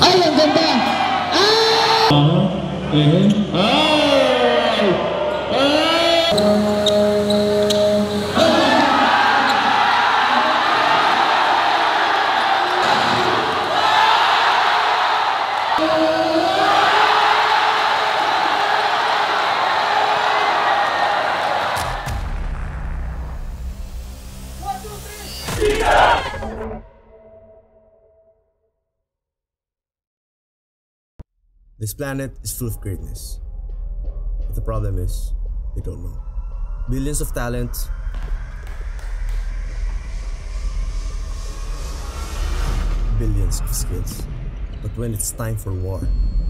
Ay, ang ganda! This planet is full of greatness, but the problem is, they don't know. Billions of talents, billions of skills, but when it's time for war,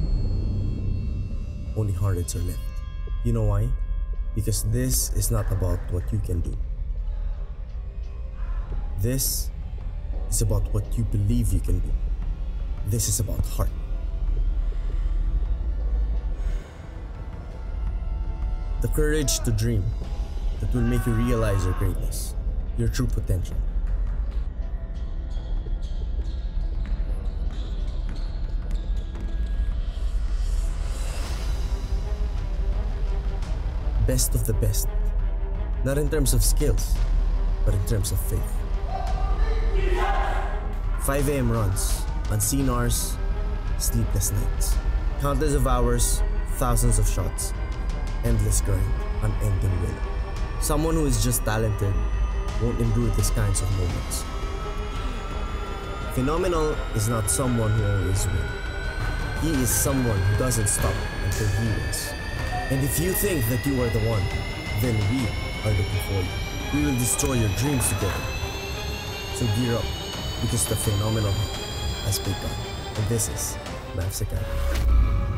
only hundreds are left. You know why? Because this is not about what you can do. This is about what you believe you can do. This is about heart. The courage to dream that will make you realize your greatness, your true potential. Best of the best, not in terms of skills, but in terms of faith. 5 AM runs, unseen hours, sleepless nights, countless of hours, thousands of shots, endless grind, unending will. Someone who is just talented won't endure these kinds of moments. Phenomenal is not someone who always wins. He is someone who doesn't stop until he wins. And if you think that you are the one, then we are looking for you. We will destroy your dreams together. So gear up, because the phenomenal has begun. And this is Mavs Academy.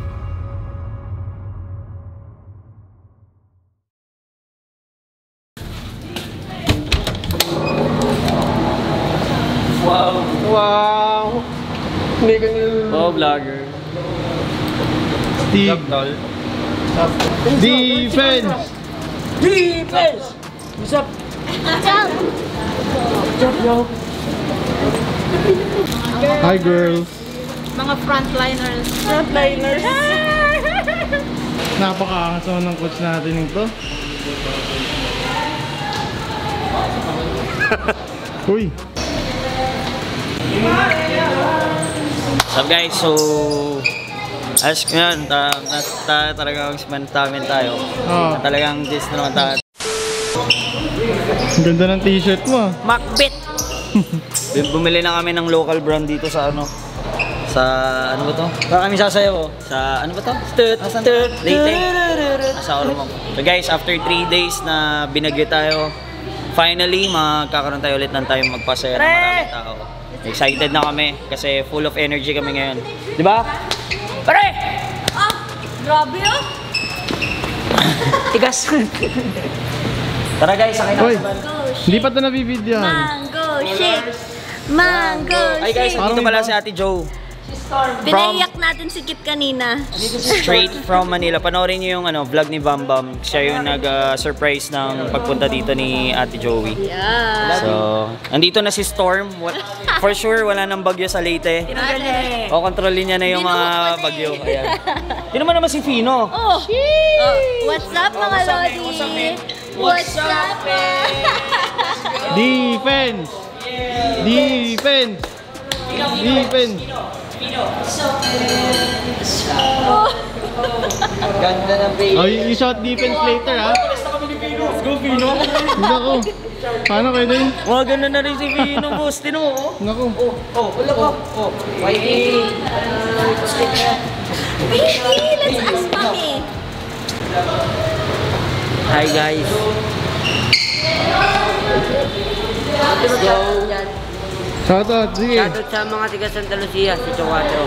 Wow! Hindi ka nyo... Oh, vlogger. Steve. Defense! Defense! What's up? What's up? What's up, yo? Hi, girls. Mga frontliners. Napakaangas naman ng coach natin ito. Uy! What's up, guys? So, as ngayon, talagang spend time tayo. Oh. Talagang this na naman tayo. Ang ganda ng t-shirt mo. Macbeth! Bumili na kami ng local brand dito sa ano. Sa ano ba to? Baka kami sasayaw oh. Sa ano ba to? Leyte. Sa Ormoc. So guys, after 3 days na binagyo tayo, finally magkakaroon tayo ulit ng time magpasaya ng maraming tao. Excited na kami kasi full of energy kami ngayon. Di ba? Pare! Ah! Grabe oh! Tigas! Tara guys, sakay na Uy! sa van. Hindi pa ito nabibidyohan. Mango shake! Mango Ay guys, shake! nandito pala si Ate Jo. Pinaiyak natin si Kit kanina. Straight from Manila. Panoorin niyo yung vlog ni Bam Bam. Siya yung nag-surprise ng pagpunta dito ni Ate Joey. Yeah. So, andito na si Storm. For sure, wala nang bagyo sa Leyte. O, kontrolin niya na yung mga bagyo. Ayan. Tingnan mo naman si Fino. Oh! What's up mga Lodi? What's up, man? Defense! Defense! Defense! Ganda ng baby. Oh, you shot defense later, ha? Let's go, Fino. Naku. Paano kayo din? Mga ganda na rin si Fino, boss. Tino mo, oh. Naku. Wala ko. Whitey. Baby, let's ask mommy. Hi, guys. Let's go. Shoutout, sige. Shoutout sa mga tiga Santa Lucia, si Chowato.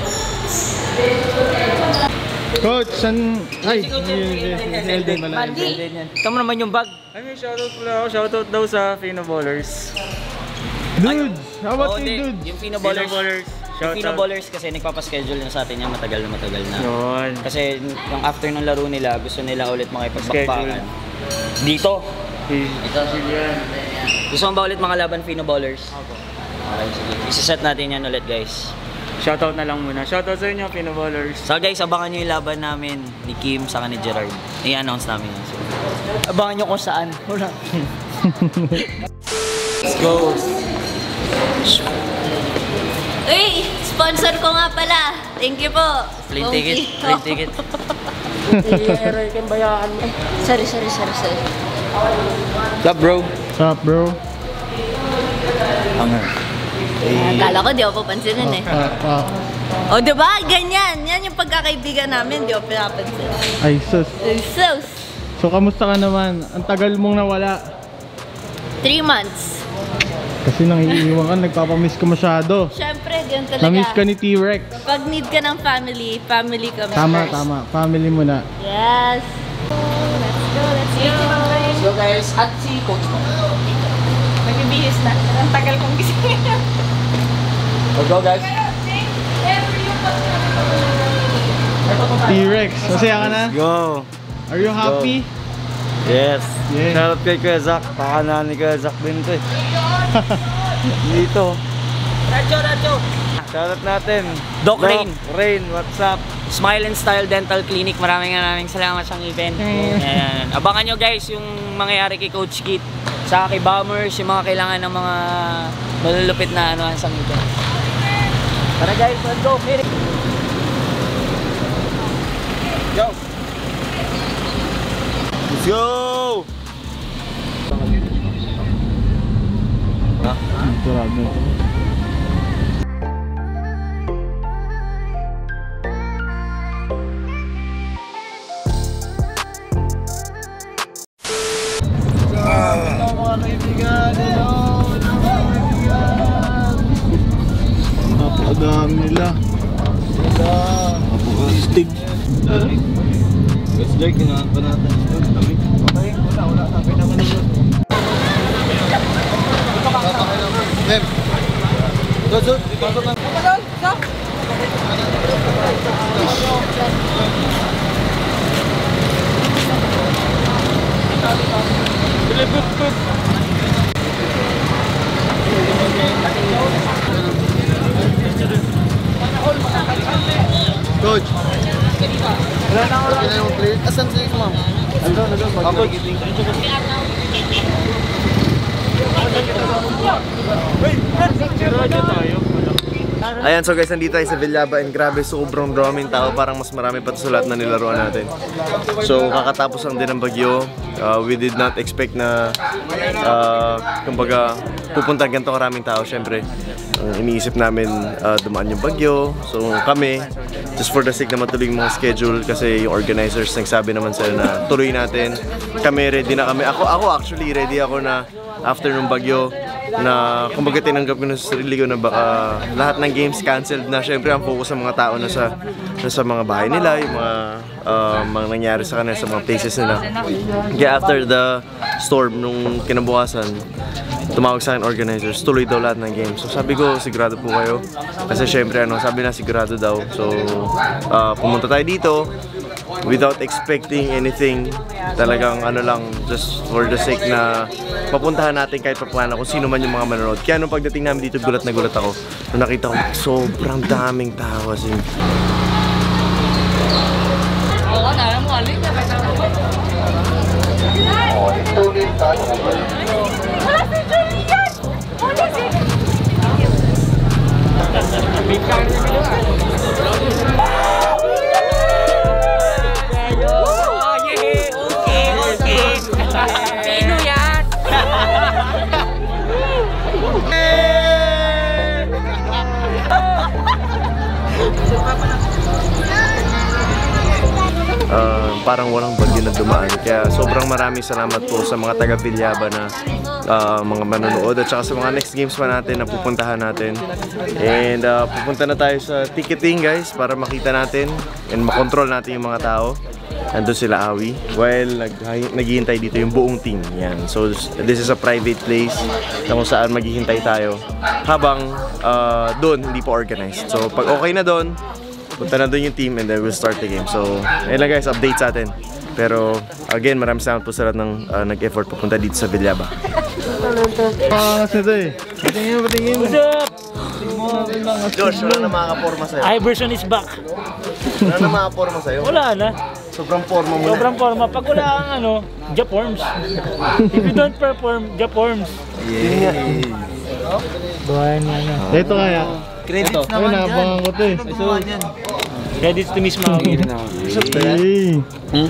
Coach, san... Ay, si Elden pala. Ito mo naman yung bag. Ay, may shoutout pala ako. Shoutout daw sa Fino Ballers. Dude! How about Oo, you, dude? Yung Fino Ballers. Yung Shoutout. Fino Ballers kasi nagpapaschedule na sa atin yan matagal na. Yun. Kasi yung after ng laro nila, gusto nila ulit makipagbakbakan. Dito. Ito si Lian. Gusto mo ba ulit mga laban Fino Ballers? Okay, sige. Isa-set natin yan ulit, guys. Shoutout na lang muna. Shoutout sa inyo, Pinoballers. So guys, abangan nyo yung laban namin ni Kim saka ni Gerard. I-announce namin yun. So, abangan nyo kung saan. Wala. Let's go. Uy, sponsor ko nga pala. Thank you po. Plane ticket. Plane ticket. Sorry. What's up, bro? What's up, bro? Akala ko di ako papansinin eh. O diba? Ganyan. Yan yung pagkakaibigan namin. Di ako pinapansin. Ay, sus. Sus. So, kamusta ka naman? Ang tagal mong nawala. 3 months. Kasi nang iiwan ka, nagpapamiss ka masyado. Siyempre, ganyan talaga. Namiss ka ni T-Rex. Pag need ka ng family, family kami Tama, first. tama. Family mo na. Yes. Let's go. So guys, at si Coach mo. Magbibihis na. Ang tagal kong gising. Let's go, guys. T-Rex, masaya ka na? Go! Are you happy? Yes! Yeah. Shoutout kay Kuya Zach. Pakanahan ni Kuya Zach din to eh. Dito. Radyo. Shoutout natin. Doc Rain. Rain, what's up? Smile and Style Dental Clinic. Maraming salamat sa event. Ayan. Abangan nyo guys yung mangyayari kay Coach Kit. Sa kay Bombers, yung mga kailangan ng mga malulupit na sa event. Tara guys, let's go. Go! Let's go! Sarado. Napakadami nila. Napakastig. Let's go, kinahan pa natin. Okay, wala. Sabi naman nyo. Mem! Go! Coach! Wala na yung player. Asan sila ma'am? Ako. Ayan, so guys, nandito tayo sa Villaba and grabe, sobrang daming tao. Parang mas marami pa sa lahat na nilaruan natin. So, kakatapos lang din ng bagyo. We did not expect na kumbaga, pupunta ganito karaming tao. Siyempre, iniisip namin dumaan yung bagyo. So, kami, just for the sake na matuloy yung mga schedule kasi yung organizers nagsabi naman sila na tuloy natin. Kami, ready na kami. Ako actually, ready ako na after nung bagyo na kumbaga tinanggap ko na sa sarili ko na baka lahat ng games canceled na. Syempre ang focus ng mga tao na sa mga bahay nila, yung mga nangyari sa kanila sa mga places nila. Kaya after the storm nung kinabukasan, tumawag sa akin organizers, tuloy daw lahat ng games. So sabi ko, sigurado po kayo. Kasi syempre sabi na sigurado daw. So pumunta tayo dito without expecting anything. Talagang lang, just for the sake na papuntahan natin kahit papaano kung sino man yung mga manonood. Kaya nung pagdating namin dito, gulat na gulat ako. Nung nakita ko, sobrang daming tao. Parang walang bagyo na dumaan. Kaya sobrang maraming salamat po sa mga taga Villaba na mga manonood at saka sa mga next games pa natin na pupuntahan natin. And pupunta na tayo sa ticketing guys para makita natin and makontrol natin yung mga tao. Nandun sila Awi while naghihintay dito yung buong team. Yan. So this is a private place na kung saan maghihintay tayo habang doon hindi pa organized. So pag okay na doon, punta na doon yung team and then we'll start the game. So, ayun lang guys, update sa atin. Pero, again, maraming salamat po sa lahat ng nag-effort pupunta dito sa Villaba. Pangas nito eh. Patingin. What's up? mga Josh, wala na makakaporma sa'yo. Iverson is back. Wala na makakaporma sa'yo. Wala na. Sobrang forma mo na. Sobrang forma. Pag wala kang ano, Japorms. If you don't perform, Japorms. Yeah. Buhay na ano. Ito kaya. Credits Ay, naabangan ko to eh. Credits to Miss Maui. Hey.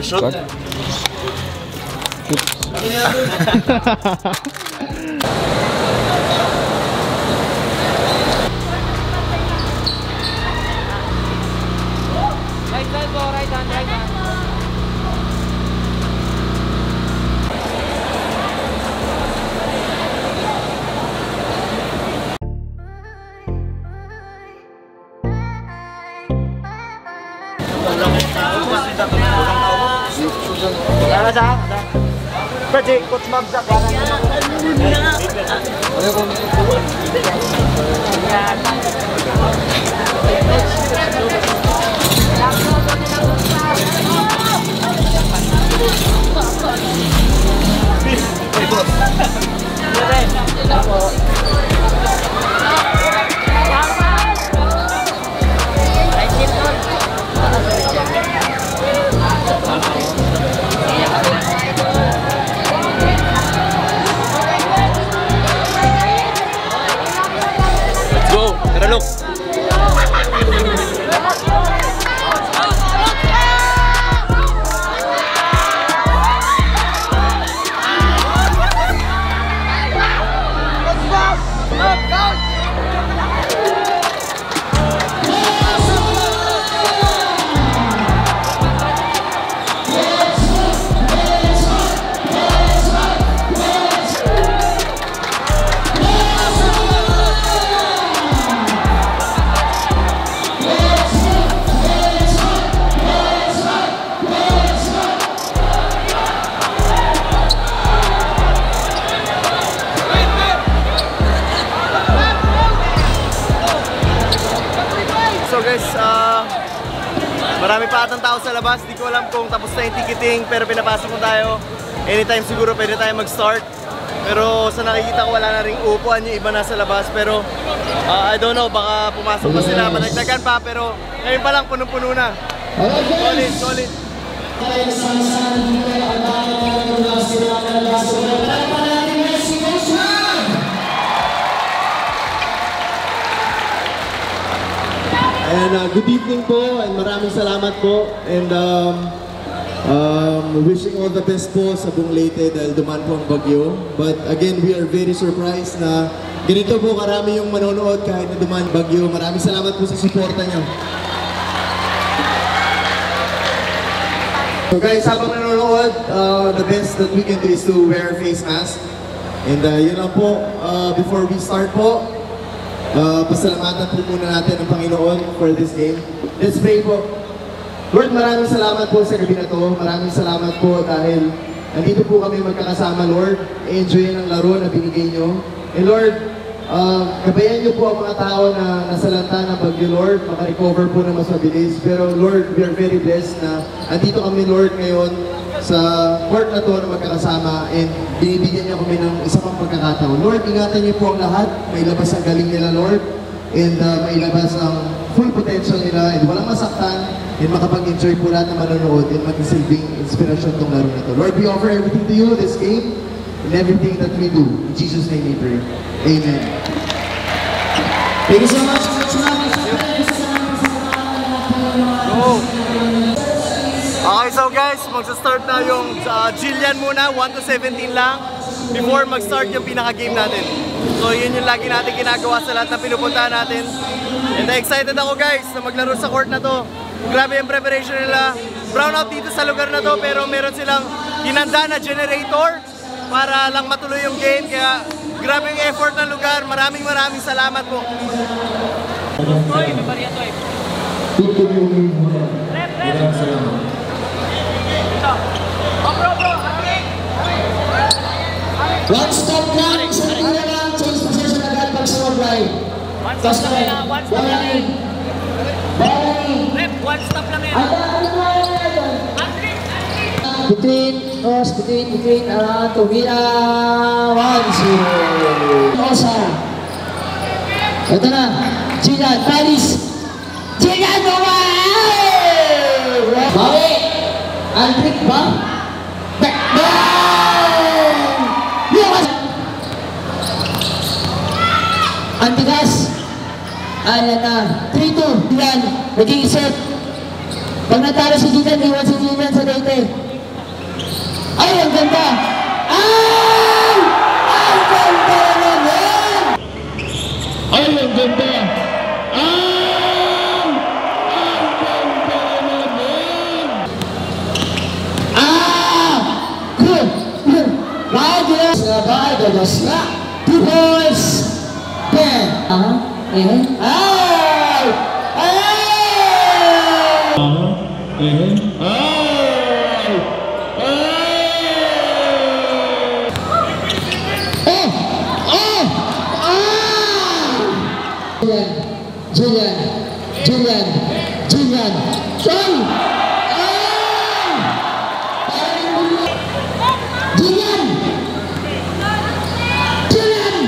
Project, Coach Mabzak. Go! Tara, look! So guys, marami pa atang tao sa labas. Di ko alam kung tapos na yung ticketing, pero pinapasok ko tayo. Anytime siguro pwede tayo mag-start. Pero sa nakikita ko wala na ring upuan, yung iba nasa labas. Pero I don't know, baka pumasok pa sila, madagdagan pa. Pero ngayon pa lang punong-puno na. Solid, solid. And good evening po and maraming salamat po and wishing all the best po sa buong Leyte dahil duman po ang bagyo. But again, we are very surprised na ganito po karami yung manonood kahit na duman bagyo. Maraming salamat po sa suporta nyo. So guys, habang nanonood, the best that we can do is to wear face mask. And yun lang po, before we start po, pasalamatan po muna natin ang Panginoon for this game. Let's pray po. Lord, maraming salamat po sa gabi na to. Maraming salamat po dahil nandito po kami magkakasama, Lord. Enjoy ang laro na binigay nyo. And Lord, gabayan nyo po ang mga tao na nasalanta ng bagyo, Lord. Maka-recover po na mas mabilis. Pero Lord, we are very blessed na andito kami, Lord, ngayon sa court na to na magkakasama and binibigyan niyo kami ng isa pang pagkakataon. Lord, ingatan niyo po ang lahat. May labas ang galing nila, Lord. And may labas ang full potential nila and walang masaktan and makapag-enjoy po lahat na manonood and magsilbing inspirasyon tong laro na to. Lord, we offer everything to you, this game, and everything that we do. In Jesus' name we pray. Amen. Thank you so much. Okay, so guys, magsa-start na yung Jillian muna, 1 to 17 lang before mag-start yung pinaka-game natin. So yun yung lagi natin ginagawa sa lahat na pinupuntahan natin. And excited ako guys na maglaro sa court na to. Grabe yung preparation nila. Brownout dito sa lugar na to pero meron silang hinanda na generator para lang matuloy yung game. Kaya grabe yung effort ng lugar. Maraming salamat po. One stop lang, isang ina lang, change position agad pag sumabay. Tapos na rin, balangin. Balangin. Rep, one stop lang yan. Between, Tumira, 1-0. Osa. Ito na. Jillian, Paris. Jillian, Bawi. Aldric ba? Backdown! Antigas. Ayan na. 3-2. Jillian, nag-iisip. Pag natalo si Jillian, iwan si Jillian sa date. Ay, ang ganda! Ay! Ang ganda naman! Ay, ang ganda! Ay! Ang ganda naman! Good! Good! Bagus! Bagus! 2 points! 10! Ay! Ay! Julian, Julian, Julian, Julian, Julian, Julian,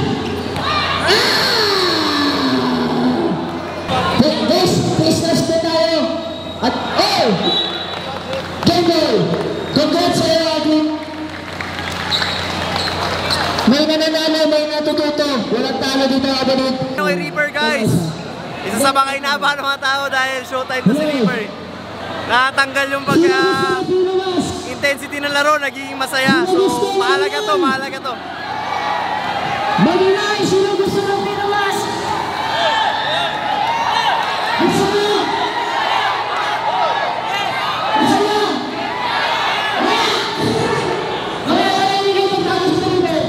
business na tayo. At game ball. Congrats sa'yo, Agli. May nananalo, may natututo. Walang talo dito, Abadit. Okay, Reaper guys! Isa sa mga inabahan ng mga tao dahil showtime na si Reaper. Nakatanggal yung intensity ng laro, nagiging masaya. So, mahalaga to, mahalaga to. Mag-inay, sino gusto ng pinawas? Gusto mo? Gusto mo? Wala, hindi kayo magkakasin sa Reaper.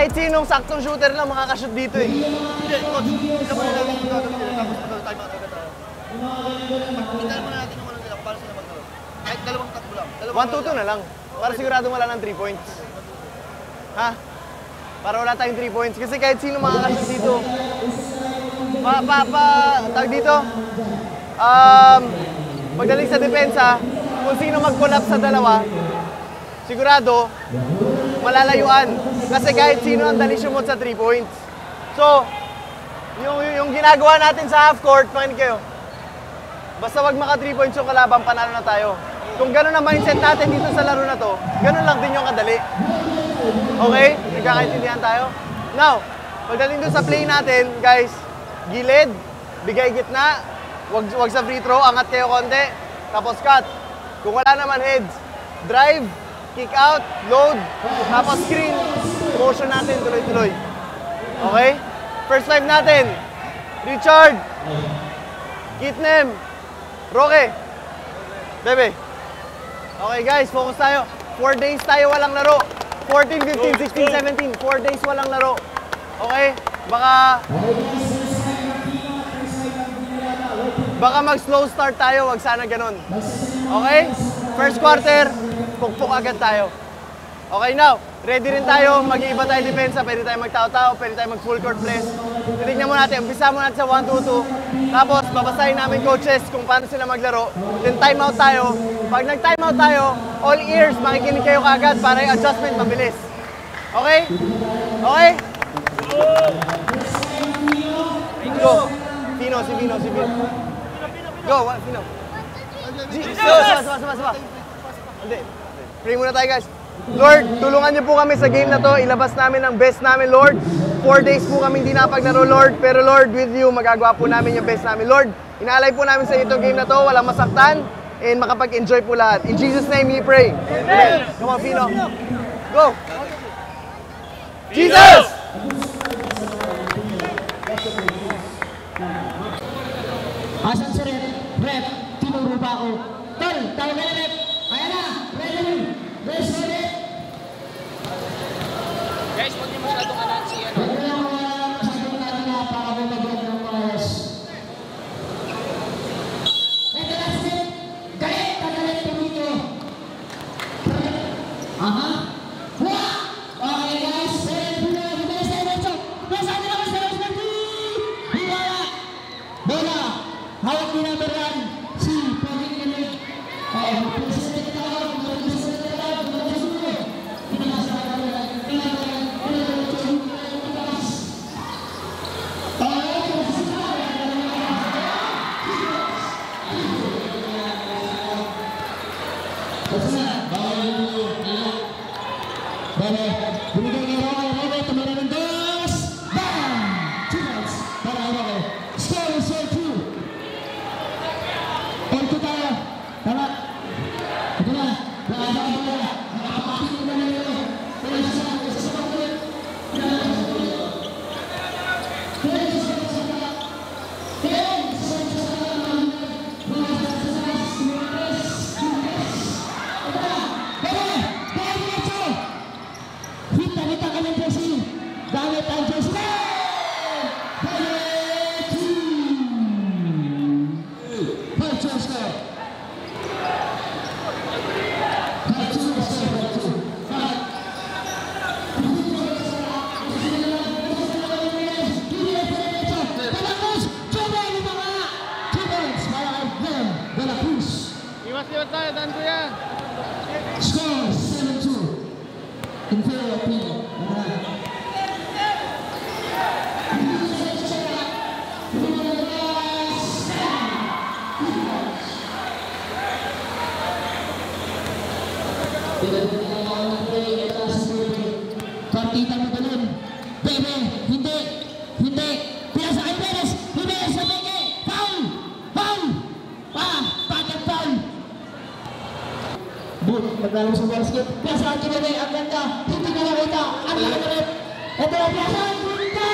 Kahit sinong saktong shooter lang makakashoot dito eh. Hindi, coach. Ito mo lang yung tapos time out agad tayo. Tingnan mo na natin yung nila para sila maglaro. Kahit dalawang takbo lang. 1-2-2 na lang. Para siguradong wala ng 3 points. Ha? Para wala tayong 3 points. Kasi kahit sino makakashoot dito. Tawag dito. Pagdating sa depensa, kung sino mag-collapse sa dalawa, sigurado, malalayuan. Kasi kahit sino ang dali sumot sa 3 points. So, yung ginagawa natin sa half court, makinig kayo. Basta wag maka 3 points yung kalaban, panalo na tayo. Kung gano'n ang mindset natin dito sa laro na to, gano'n lang din yung kadali. Okay? Nagkakaintindihan tayo? Now, pagdating doon sa play natin, guys, gilid, bigay gitna, wag sa free throw, angat kayo konti, tapos cut. Kung wala naman heads, drive, kick out, load, tapos screen, motion natin tuloy-tuloy. Okay? First 5 natin. Richard, Kitnem, Roque, Bebe. Okay guys, focus tayo. 4 days tayo walang laro. 14, 15, 16, 17. 4 days walang laro. Okay? Baka mag-slow start tayo, wag sana ganun. Okay? First quarter, pukpok agad tayo. Okay, now, ready rin tayo, mag-iiba tayo depensa, pwede tayo magtao-tao, pwede tayo mag-full court press. Titignan mo natin, umpisa mo natin sa 1-2-2. Tapos, babasahin namin coaches kung paano sila maglaro. Then timeout tayo. Pag nag-timeout tayo, all ears, makikinig kayo kaagad para yung adjustment mabilis. Okay? Okay? Go. Pino, si Pino. Go, Pino. Saba. Hindi. Pray muna tayo, guys. Lord, tulungan niyo po kami sa game na to. Ilabas namin ang best namin, Lord. 4 days po kami hindi napaglaro, Lord. Pero Lord, with you, magagawa po namin yung best namin. Lord, inaalay po namin sa itong game na to. Walang masaktan. And makapag-enjoy po lahat. In Jesus' name we pray. Amen. Come on, Pino. Go. Jesus! Asan si Rep? Rep, tinuro ba ako? Tol, tawag na Rep. Kaya na, ready. Let's go, Rep. Guys, huwag niyo masyadong anan si ano. Huwag na masyadong natin na para may mag-get ng players. Ito na si Rep. Galit po dito. Aha. Hua! Okay guys, Rep, bilis na Rep. Nasaan nila ko sa Rep? Hiwala! Bola! Hawak ni number 1, si Paging Kinig. President tawag, President tawag, binigay ni Roque, tumira ng dos. Bam! 2 points para Roque. Score is 2. Ito tayo. Tama. Ito na. Nakakabang na. Nakakapakit na nyo. Pero sa pagkulit. Hita ka ng jersey. Gamit ang jersey. Iwas tayo, dan ko yan. Score 7-2 in favor of Pino. Partita mo ganun. Bebe, hindi. Pinasa kay Perez. Jimenez sa Beke. Foul! Packet foul. Boot, maglalaro sa basket. Pinasa kay Bebe. Ang ganda. Hindi ka nakita. Ang laki na rin. Ito na pinasa kay Bebe.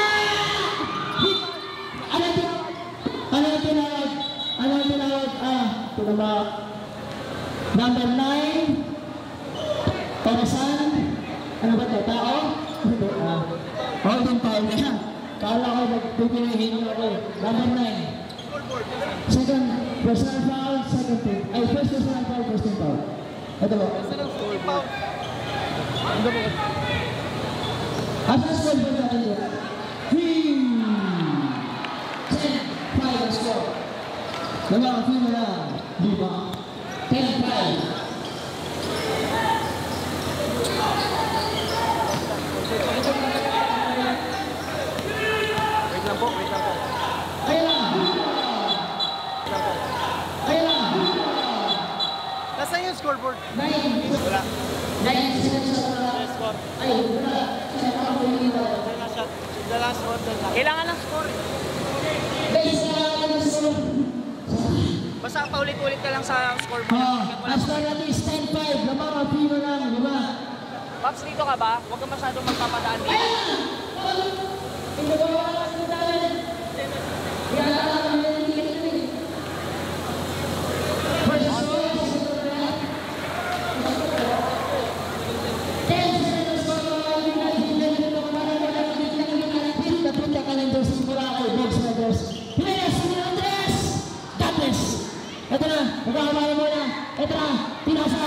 Ano yung tinawag? Tinawag. Number 9. Para saan? Ano ba ito? Tao? Hindi. pipilihin niyo ako. Number 9. Second, personal foul, second team. Ay, first personal foul, first team foul. Ito po. After score po natin po. 3, 10, 5 ang score. Dalawang team na lang. Di ba? 10, 5. Wait lang po. Ayun lang. Ayun lang. Nasaan yung scoreboard? 9. Wala. 9 seconds sa wala. Ay, wala. The last one. Kailangan ng score. Base na lang ang score. Basta paulit-ulit ka lang sa scoreboard. Ang score natin is 10-5. Lamang ang pino lang, di ba? Pops, dito ka ba? Huwag ka masyadong magpapadaan dito. Ito na, magkakamali mo na. Ito na, pinasa.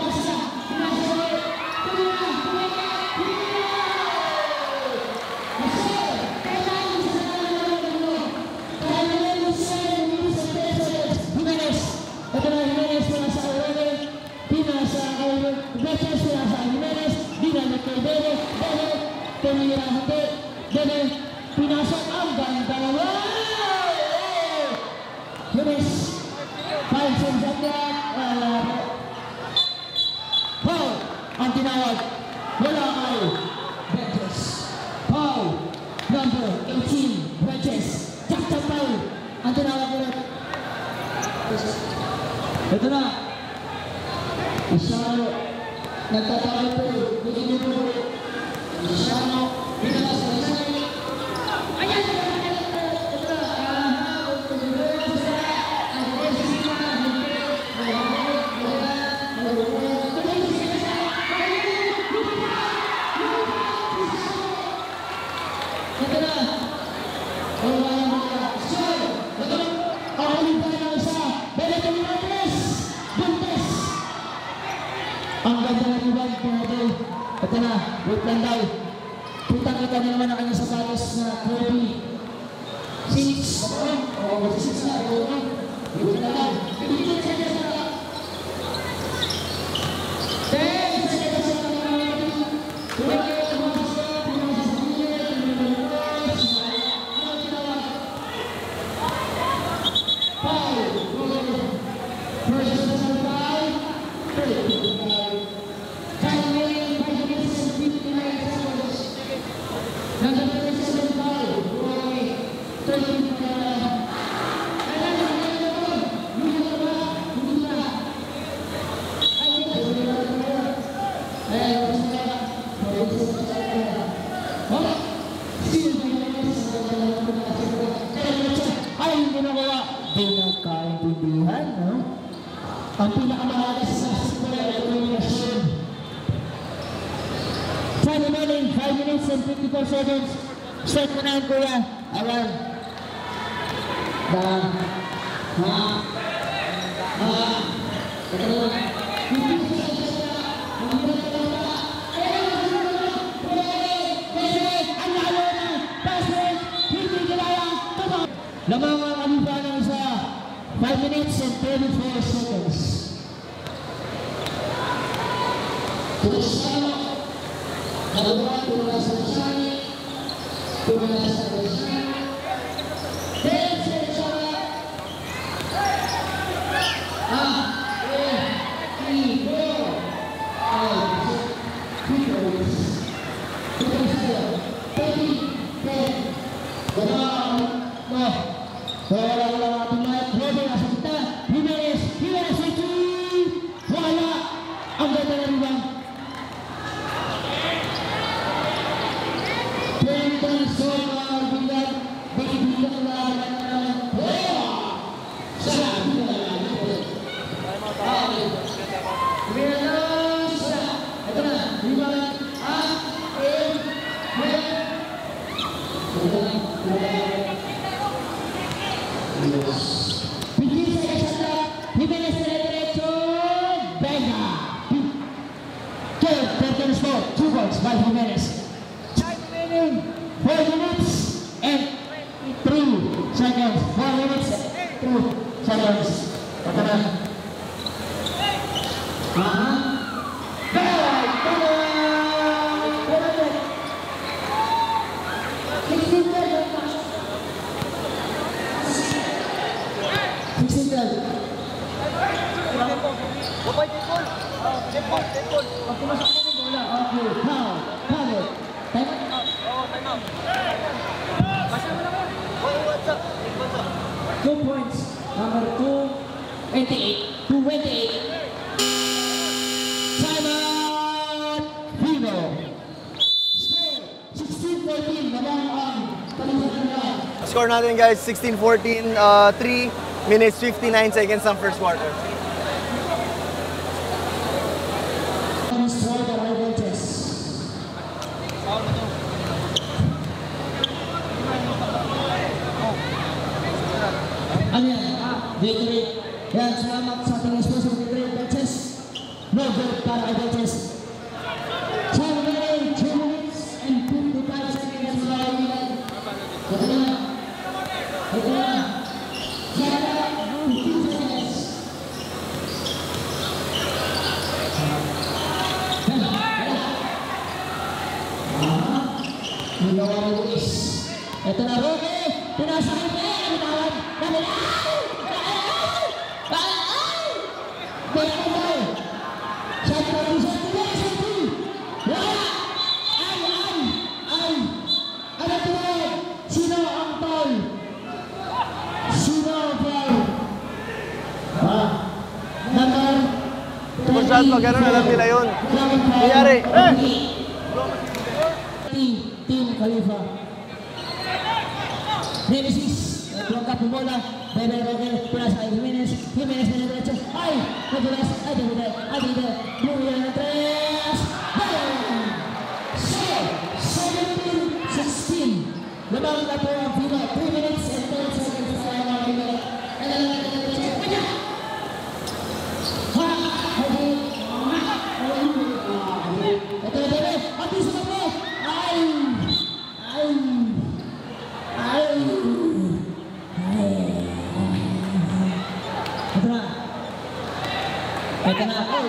Pinasok ang ganda naman! Yunis! 5 seconds at that. Foul! Ang tinawag. Wala kay Benches. Foul! Number 18, Benches. Jack-jack foul! Ang tinawag ulit. Ito na. Isano. Nagtatawag po. Bigyan po. Isano. Binalas na isano. Ayan! Ang ganda ng ibang pinagay. Ito na, wait lang daw. Kita-kita na naman ang kanyang sapatos na Kirby. 6. O, 6 na. Wait lang daw. 15 seconds na lang. 10 seconds na lang. Ay, hindi na wala. Di nagkaintindihan, no? Ang pinakamahalaga sa simula ay elimination. Time remaining, 5 minutes and 54 seconds. Start mo na yun, kuya. Ayan. Lamang ang alipanan sa 5 minutes and 34 seconds. Tulusano, nagawa, tulas sa Sani, tulas sa Sani, 10 seconds sa 3, 4, 5, 6, 7, 8, 9, 10, wala ang ating light. Ready, nasa kita. Jimenez, wala. Ang ganda na ribang. 20 points for our bilang. Bigyan na lang. Sa ito na. Ribang. by Jimenez. Time remaining 4 minutes and 3 seconds. 4 minutes and 2 seconds. Ito na. Pag pumasok mo ng bola, okay, foul, foul. Time out. Oo, time out. Basta mo naman. What's up? 2 points. Number 228. 228. Time out. Vivo. Score 16-14. Nabang ang palitan na. Score natin guys, 16-14, 3 minutes 59 seconds ang first quarter. Destroy the high voltage. Ano yan? Victory. Yan, salamat sa ating sponsor Victory Voltes. No good para high voltage. Time remaining 2 minutes and 55 seconds. Ito na. Ito na. Yan na. 15 seconds. Ginawa ni Luis. Ito na Roque. Pinasakay pa yan. Bitawan. Nabilaw! Bilaw! Shot pa rin. Shot pa rin. Shot pa rin. Wala! Ay! Ano ito na? Sino ang foul? Sino ang foul? Number 30. Kung saan pag ganun, alam nila yun. Nangyari. Team Khalifa. Nemesis. Pelengkap bola. Bebe Rogel. Pulas ay Jimenez. Jimenez dari derecha. Ay! Nadulas. Ay, Davide. Lumiyan na tres. Bang! 17-16. Lamang na po ang Viva. 3 minutes and 10 seconds. Kaya mga Viva. Ito na Bebe. Ati sa mga. Ay! Ito na. Ay!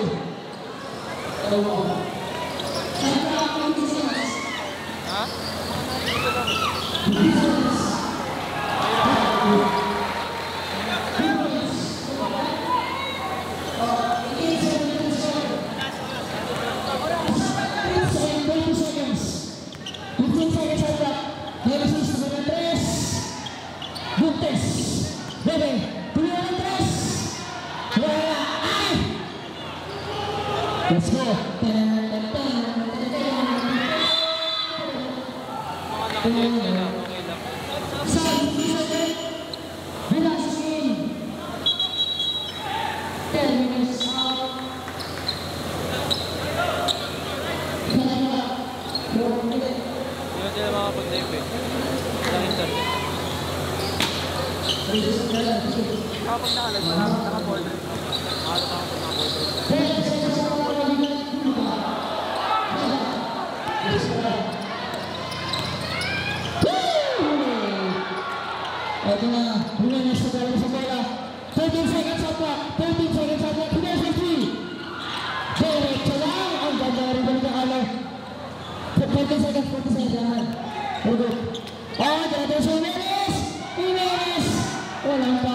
Let's go. Ito na, Jimenez sa dalawa sa bola. 13 seconds sa clock. 13 seconds sa clock. Jimenez with 3. Diretso lang. Ang ganda rin ba nagkakalo? 40 seconds, 40 seconds lang. Very good. Oh, diretso Jimenez! Jimenez! Walang pa.